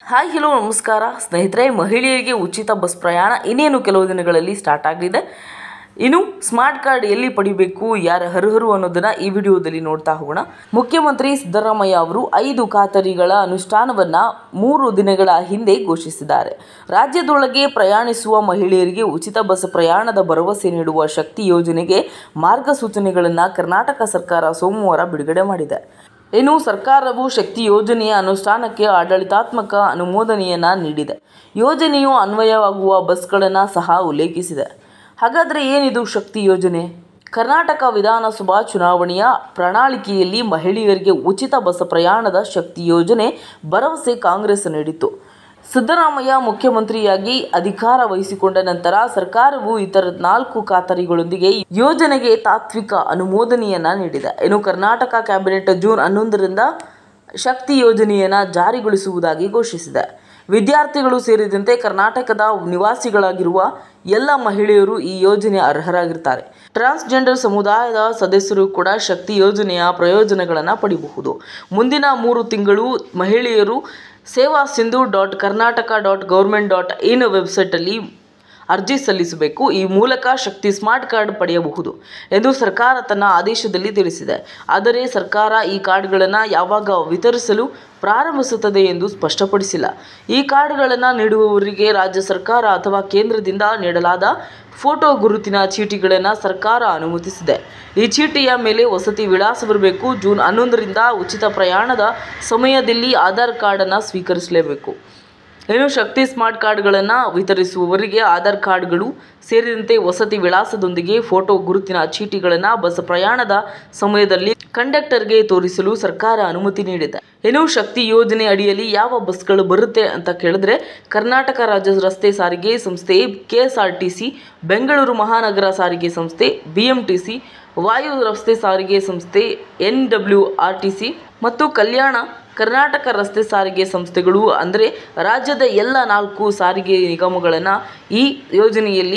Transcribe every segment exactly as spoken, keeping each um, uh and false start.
Hi hello ನಮಸ್ಕಾರ ಸ್ನೇಹಿತರೆ, ಮಹಿಳೆಯರಿಗೆ ಉಚಿತ ಬಸ್ ಪ್ರಯಾಣ ಇನ್ನೇನು ಕೆಲವು ದಿನಗಳಲ್ಲಿ ಸ್ಟಾರ್ಟ್ ಆಗಲಿದೆ. ಇನ್ನು ಸ್ಮಾರ್ಟ್ ಕಾರ್ಡ್ ಎಲ್ಲಿ ಪಡಿಬೇಕು, ಯಾರ ಅರ್ಹರು ಅನ್ನೋದನ್ನು ಈ ವಿಡಿಯೋದಲ್ಲಿ ನೋಡ್ತಾ ಹೋಗೋಣ. ಮುಖ್ಯಮಂತ್ರಿ ಸಿದ್ದರಾಮಯ್ಯ ಅವರು ಐದು ಖಾತರಿಗಳ ಅನುಷ್ಠಾನವನ್ನು ಮೂರು ದಿನಗಳ ಹಿಂದೆ ಘೋಷಿಸಿದ್ದಾರೆ. ರಾಜ್ಯದೊಳಗೆ ಪ್ರಯಾಣಿಸುವ ಮಹಿಳೆಯರಿಗೆ ಉಚಿತ ಬಸ್ ಪ್ರಯಾಣದ ಭರವಸೆ ನೀಡುವ ಶಕ್ತಿ ಯೋಜನೆಗೆ ಮಾರ್ಗಸೂಚನೆಗಳನ್ನು ಕರ್ನಾಟಕ ಸರ್ಕಾರ ಸೋಮವಾರ ಬಿಡುಗಡೆ ಮಾಡಿದೆ. ಇನ್ನು ಸರ್ಕಾರವು ಶಕ್ತಿ ಯೋಜನೆಯ ಅನುಷ್ಠಾನಕ್ಕೆ ಆಡಳಿತಾತ್ಮಕ ಅನುಮೋದನೆಯನ್ನು ನೀಡಿದೆ. ಯೋಜನೆಯು ಅನ್ವಯವಾಗುವ ಬಸ್ಗಳನ್ನು ಸಹ ಉಲ್ಲೇಖಿಸಿದೆ. ಹಾಗಾದರೆ ಏನಿದು ಶಕ್ತಿ ಯೋಜನೆ? ಕರ್ನಾಟಕ ವಿಧಾನಸಭಾ ಚುನಾವಣೆಯ ಪ್ರಣಾಳಿಕೆಯಲ್ಲಿ ಮಹಿಳೆಯರಿಗೆ ಉಚಿತ ಬಸ್ ಪ್ರಯಾಣದ ಶಕ್ತಿ ಯೋಜನೆ ಭರವಸೆ ಕಾಂಗ್ರೆಸ್ ನೀಡಿತ್ತು. ಸಿದ್ದರಾಮಯ್ಯ ಮುಖ್ಯಮಂತ್ರಿಯಾಗಿ ಅಧಿಕಾರ ವಹಿಸಿಕೊಂಡ ನಂತರ ಸರ್ಕಾರವು ಇತರ ನಾಲ್ಕು ಖಾತರಿಗಳೊಂದಿಗೆ ಯೋಜನೆಗೆ ತಾತ್ವಿಕ ಅನುಮೋದನೆಯನ್ನು ನೀಡಿದೆ. ಇನ್ನು ಕರ್ನಾಟಕ ಕ್ಯಾಬಿನೆಟ್ ಜೂನ್ ಹನ್ನೊಂದರಿಂದ ಶಕ್ತಿ ಯೋಜನೆಯನ್ನು ಜಾರಿಗೊಳಿಸುವುದಾಗಿ ಘೋಷಿಸಿದೆ. ವಿದ್ಯಾರ್ಥಿಗಳು ಸೇರಿದಂತೆ ಕರ್ನಾಟಕದ ನಿವಾಸಿಗಳಾಗಿರುವ ಎಲ್ಲ ಮಹಿಳೆಯರು ಈ ಯೋಜನೆ ಅರ್ಹರಾಗಿರ್ತಾರೆ. ಟ್ರಾನ್ಸ್ಜೆಂಡರ್ ಸಮುದಾಯದ ಸದಸ್ಯರು ಕೂಡ ಶಕ್ತಿ ಯೋಜನೆಯ ಪ್ರಯೋಜನಗಳನ್ನು ಪಡೆಯಬಹುದು. ಮುಂದಿನ ಮೂರು ತಿಂಗಳು ಮಹಿಳೆಯರು Seva Sindhu dot Karnataka dot government dot in ವೆಬ್ಸೈಟಲ್ಲಿ ಅರ್ಜಿ ಸಲ್ಲಿಸಬೇಕು. ಈ ಮೂಲಕ ಶಕ್ತಿ ಸ್ಮಾರ್ಟ್ ಕಾರ್ಡ್ ಪಡೆಯಬಹುದು ಎಂದು ಸರ್ಕಾರ ತನ್ನ ಆದೇಶದಲ್ಲಿ ತಿಳಿಸಿದೆ. ಆದರೆ ಸರ್ಕಾರ ಈ ಕಾರ್ಡ್ಗಳನ್ನು ಯಾವಾಗ ವಿತರಿಸಲು ಪ್ರಾರಂಭಿಸುತ್ತದೆ ಎಂದು ಸ್ಪಷ್ಟಪಡಿಸಿಲ್ಲ. ಈ ಕಾರ್ಡ್ಗಳನ್ನು ನೀಡುವವರಿಗೆ ರಾಜ್ಯ ಸರ್ಕಾರ ಅಥವಾ ಕೇಂದ್ರದಿಂದ ನೀಡಲಾದ ಫೋಟೋ ಗುರುತಿನ ಚೀಟಿಗಳನ್ನು ಸರ್ಕಾರ ಅನುಮತಿಸಿದೆ. ಈ ಚೀಟಿಯ ಮೇಲೆ ವಸತಿ ವಿಳಾಸವಿರಬೇಕು. ಜೂನ್ ಹನ್ನೊಂದರಿಂದ ಉಚಿತ ಪ್ರಯಾಣದ ಸಮಯದಲ್ಲಿ ಆಧಾರ್ ಕಾರ್ಡನ್ನು ಸ್ವೀಕರಿಸಲೇಬೇಕು. ಇನ್ನು ಶಕ್ತಿ ಸ್ಮಾರ್ಟ್ ಕಾರ್ಡ್ಗಳನ್ನು ವಿತರಿಸುವವರಿಗೆ ಆಧಾರ್ ಕಾರ್ಡ್ಗಳು ಸೇರಿದಂತೆ ವಸತಿ ವಿಳಾಸದೊಂದಿಗೆ ಫೋಟೋ ಗುರುತಿನ ಚೀಟಿಗಳನ್ನು ಬಸ್ ಪ್ರಯಾಣದ ಸಮಯದಲ್ಲಿ ಕಂಡಕ್ಟರ್ಗೆ ತೋರಿಸಲು ಸರ್ಕಾರ ಅನುಮತಿ ನೀಡಿದೆ. ಇನ್ನು ಶಕ್ತಿ ಯೋಜನೆ ಅಡಿಯಲ್ಲಿ ಯಾವ ಬಸ್ಗಳು ಬರುತ್ತೆ ಅಂತ ಕೇಳಿದ್ರೆ, ಕರ್ನಾಟಕ ರಾಜ್ಯ ರಸ್ತೆ ಸಾರಿಗೆ ಸಂಸ್ಥೆ, ಕೆಎಸ್ಆರ್ಟಿಸಿ, ಬೆಂಗಳೂರು ಮಹಾನಗರ ಸಾರಿಗೆ ಸಂಸ್ಥೆ, ಬಿಎಂಟಿಸಿ, ವಾಯು ರಸ್ತೆ ಸಾರಿಗೆ ಸಂಸ್ಥೆ, ಎನ್ಡಬ್ಲ್ಯೂಆರ್ಟಿಸಿ ಮತ್ತು ಕಲ್ಯಾಣ ಕರ್ನಾಟಕ ರಸ್ತೆ ಸಾರಿಗೆ ಸಂಸ್ಥೆಗಳು ಅಂದರೆ ರಾಜ್ಯದ ಎಲ್ಲ ನಾಲ್ಕು ಸಾರಿಗೆ ನಿಗಮಗಳನ್ನು ಈ ಯೋಜನೆಯಲ್ಲಿ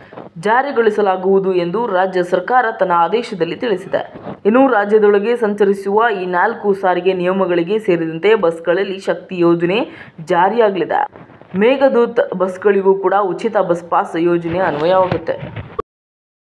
ಜಾರಿಗೊಳಿಸಲಾಗುವುದು ಎಂದು ರಾಜ್ಯ ಸರ್ಕಾರ ತನ್ನ ಆದೇಶದಲ್ಲಿ ತಿಳಿಸಿದೆ. ಇನ್ನು ರಾಜ್ಯದೊಳಗೆ ಸಂಚರಿಸುವ ಈ ನಾಲ್ಕು ಸಾರಿಗೆ ನಿಯಮಗಳಿಗೆ ಸೇರಿದಂತೆ ಬಸ್ಗಳಲ್ಲಿ ಶಕ್ತಿ ಯೋಜನೆ ಜಾರಿಯಾಗಲಿದೆ. ಮೇಘದೂತ್ ಬಸ್ಗಳಿಗೂ ಕೂಡ ಉಚಿತ ಬಸ್ ಪಾಸ್ ಯೋಜನೆ ಅನ್ವಯವಾಗುತ್ತೆ.